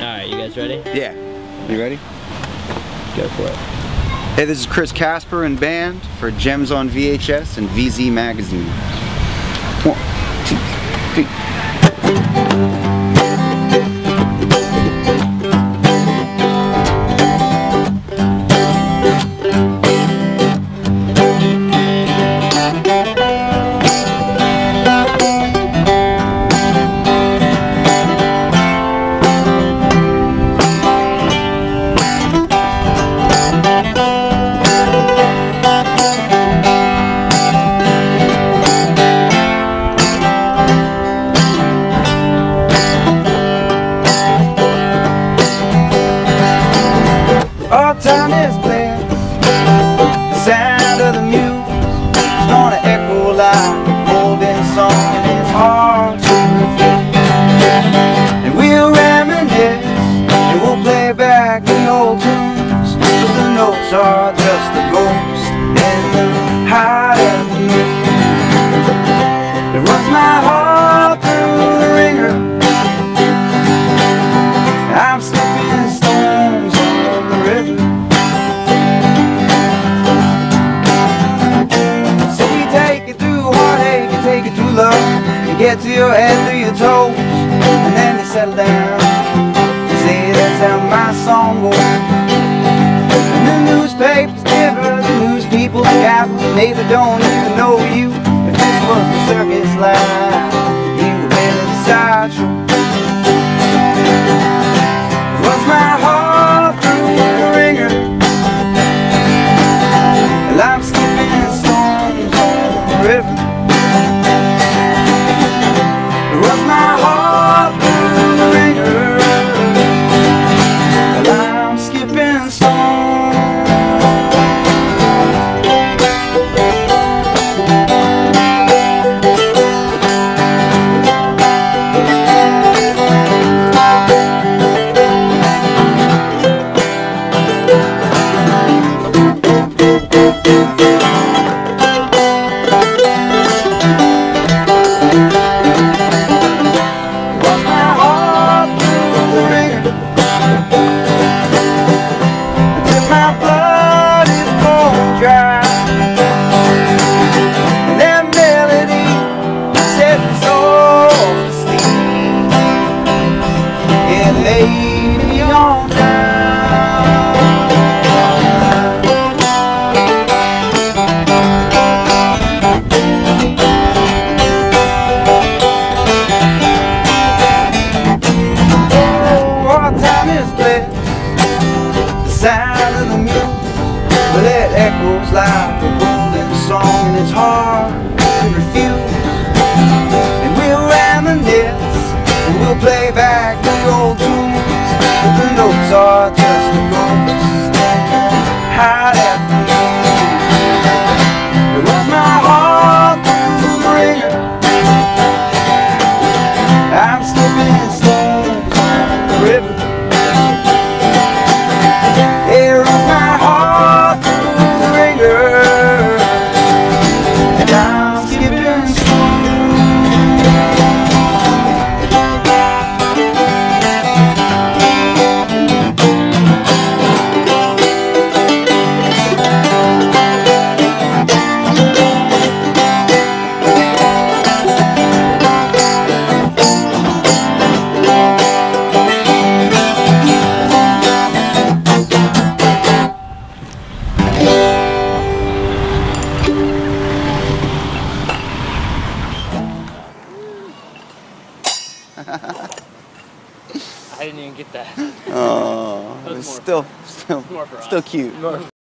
Alright, you guys ready? Yeah. You ready? Go for it. Hey, this is Chris Kasper and band for Gems on VHS and VZ Magazine. 1, 2, 3. All time is blessed. The sound of the muse is gonna echo like a golden song, and it's hard to reflect. And we'll reminisce, and we'll play back the old tunes, but the notes are just a ghost in the heart of the moon. It runs my heart through the ringer. I'm skipping stones on the river. So we take it through heartache and take it through love. You get to your head through your toes, and then you settle down. You say that's how my song goes. And the newspapers give her the news people gap. Maybe don't even know you. If this was the circus line, you would be in the sideshow. Runs my heart through the ringer, and I'm skipping stones on the river. Runs my heart through the ringer, and I'm skipping stones. Sound of the muse, well, it echoes like a golden song, and it's hard to refuse. And we'll reminisce, and we'll play back the old tunes, but the notes are just a ghost hide after noon. It runs my heart through the ringer. I'm skipping stones on the river. It runs my heart through the ringer, and I'm skipping I didn't even get that. Oh, it's still more for cute. More